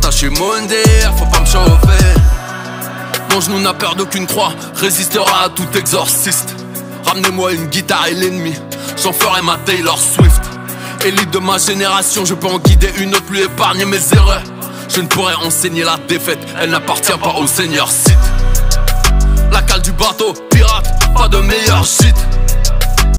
entaché Monday, faut pas me chauffer. Mon genou n'a peur d'aucune croix, résistera à tout exorciste. Ramenez-moi une guitare et l'ennemi, j'en ferai ma Taylor Swift. Élite de ma génération, je peux en guider une autre, lui épargner mes erreurs. Je ne pourrais enseigner la défaite, elle n'appartient pas au seigneur Sith. La cale du bateau, pirate, pas de meilleur shit.